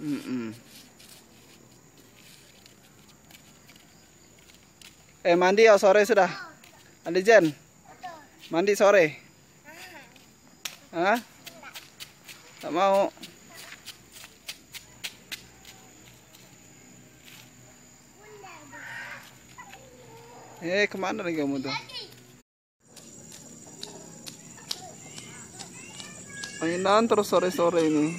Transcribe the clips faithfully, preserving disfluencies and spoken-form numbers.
Mm-mm. Eh mandi ya sore sudah. Andi Jen. Mandi sore. Hah? Tak mau. Eh kemana lagi kamu tuh? Mainan terus sore-sore ini.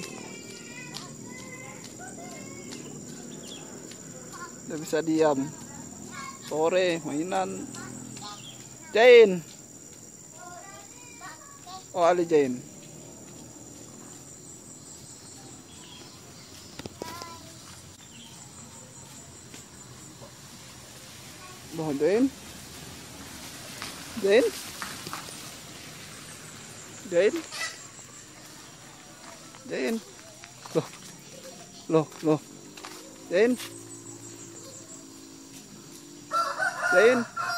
Udah bisa diam. Sore mainan. Jain. Oh Ali Jain. Loh Jain. Jain. Jain. Jain. Loh. Loh, loh. Jain. Jain.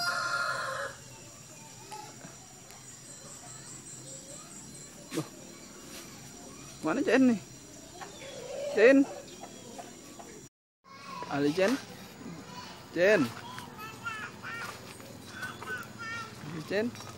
Loh. Mana Jain nih? Jain. Ali Jain. Jain. Ali Jain.